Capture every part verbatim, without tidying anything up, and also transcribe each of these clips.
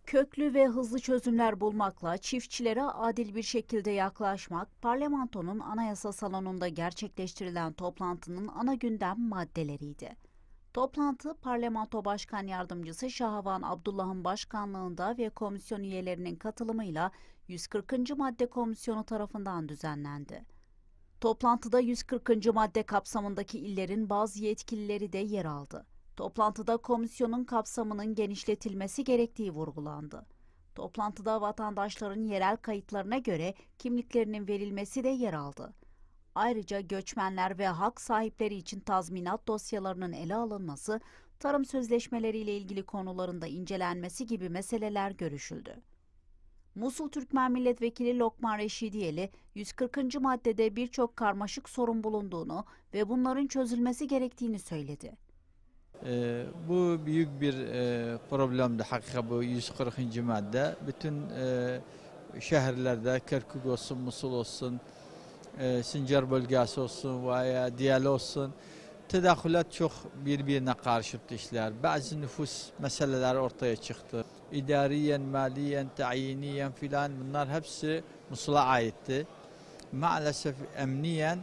Köklü ve hızlı çözümler bulmakla çiftçilere adil bir şekilde yaklaşmak, parlamentonun anayasa salonunda gerçekleştirilen toplantının ana gündem maddeleriydi. Toplantı, Parlamento Başkan Yardımcısı Şahvan Abdullah'ın başkanlığında ve komisyon üyelerinin katılımıyla yüz kırkıncı madde komisyonu tarafından düzenlendi. Toplantıda yüz kırkıncı madde kapsamındaki illerin bazı yetkilileri de yer aldı. Toplantıda komisyonun kapsamının genişletilmesi gerektiği vurgulandı. Toplantıda vatandaşların yerel kayıtlarına göre kimliklerinin verilmesi de yer aldı. Ayrıca göçmenler ve hak sahipleri için tazminat dosyalarının ele alınması, tarım sözleşmeleriyle ilgili konularında incelenmesi gibi meseleler görüşüldü. Musul Türkmen Milletvekili Lokman Reşidiyeli, yüz kırkıncı maddede birçok karmaşık sorun bulunduğunu ve bunların çözülmesi gerektiğini söyledi. Ee, bu büyük bir e, problemdi hakika bu yüz kırkıncı madde. Bütün e, şehirlerde Kerkük olsun, Musul olsun, e, Sincar bölgesi olsun veya Diyala olsun tedahülat çok birbirine karşıtı işler. Bazı nüfus meseleleri ortaya çıktı. İdariyen, maliyen, tayiniyen filan bunlar hepsi Musul'a aitti. Maalesef emniyen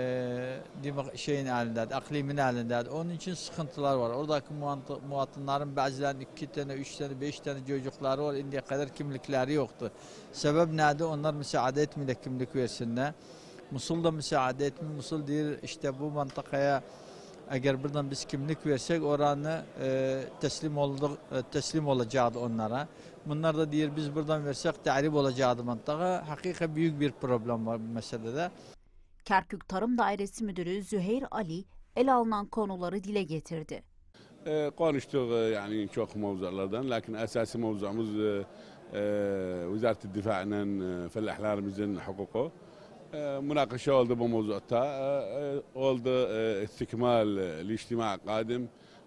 e, şeyin halinde, aklimin halinde. Onun için sıkıntılar var. Oradaki muhatınların bazılarının iki tane, üç tane, beş tane çocukları var. Şimdiye kadar kimlikleri yoktu. Sebep nerede? Onlar müsaade etmiyor kimlik versinler. Musul da müsaade etmiyor. Musul değil işte bu mantıkaya eğer buradan biz kimlik versek oranı e, teslim olduk, e, teslim olacaktı onlara. Bunlar da diyor biz buradan versek tahrip olacaktı mantığa. Hakikaten büyük bir problem var bu meselede. Kerkük Tarım Dairesi Müdürü Züheyr Ali ele alınan konuları dile getirdi. E, konuştuk yani çok mevzulardan, lakin esası mevzumuz e, Vizareti Difa'nın fellahlarımızın hukuku. مناقشة oldu bu mevzuatta, oldu istikmal الاجتماع القادم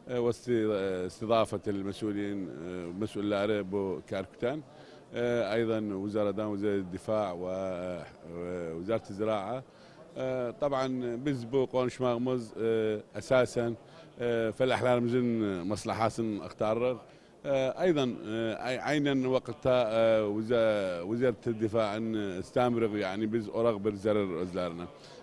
واستضافة المسؤولين مسؤولları bu Kerkük'ten أيضا وزارة وزارة الدفاع ووزارة الزراعة. طبعا biz bu konuşmamız esasen fellahlarımızın maslahasını aktarır. ايضا عينا وقتها وزاره الدفاع استمرغ يعني biz orak bir zarar özlerine.